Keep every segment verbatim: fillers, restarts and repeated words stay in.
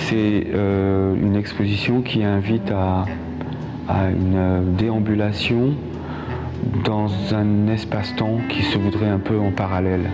c'est euh, une exposition qui invite à, à une déambulation dans un espace-temps qui se voudrait un peu en parallèle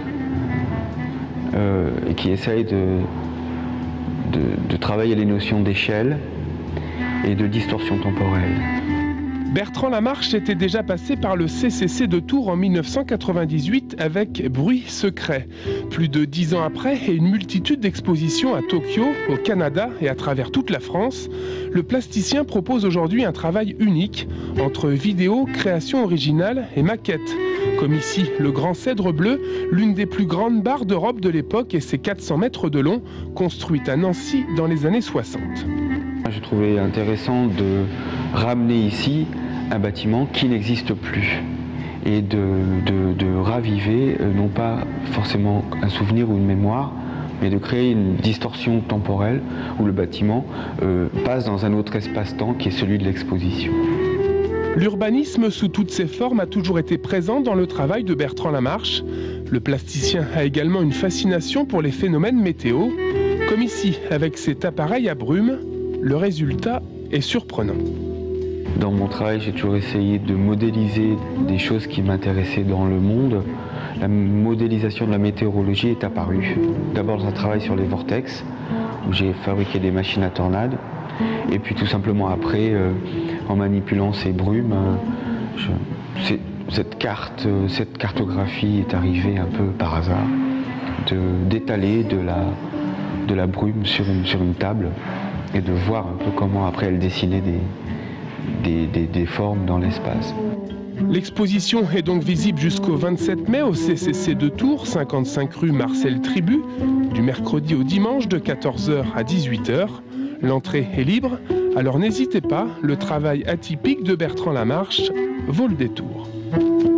euh, et qui essaye de, de, de travailler les notions d'échelle et de distorsion temporelle. Bertrand Lamarche était déjà passé par le C C C de Tours en mille neuf cent quatre-vingt-dix-huit avec Bruit secret. Plus de dix ans après et une multitude d'expositions à Tokyo, au Canada et à travers toute la France, le plasticien propose aujourd'hui un travail unique entre vidéo, création originale et maquette. Comme ici, le Grand Cèdre Bleu, l'une des plus grandes barres d'Europe de l'époque et ses quatre cents mètres de long, construite à Nancy dans les années soixante. J'ai trouvé intéressant de ramener ici un bâtiment qui n'existe plus et de, de, de raviver, euh, non pas forcément un souvenir ou une mémoire, mais de créer une distorsion temporelle où le bâtiment euh, passe dans un autre espace-temps qui est celui de l'exposition. L'urbanisme sous toutes ses formes a toujours été présent dans le travail de Bertrand Lamarche. Le plasticien a également une fascination pour les phénomènes météo, comme ici avec cet appareil à brume. Le résultat est surprenant. Dans mon travail, j'ai toujours essayé de modéliser des choses qui m'intéressaient dans le monde. La modélisation de la météorologie est apparue. D'abord dans un travail sur les vortex, où j'ai fabriqué des machines à tornades. Et puis tout simplement après, euh, en manipulant ces brumes, euh, je, cette, carte, euh, cette cartographie est arrivée un peu par hasard, d'étaler de, de, la, de la brume sur une, sur une table et de voir un peu comment après elle dessinait des, des, des, des formes dans l'espace. L'exposition est donc visible jusqu'au vingt-sept mai au C C C de Tours, cinquante-cinq rue Marcel Tribut, du mercredi au dimanche de quatorze heures à dix-huit heures. L'entrée est libre, alors n'hésitez pas, le travail atypique de Bertrand Lamarche vaut le détour.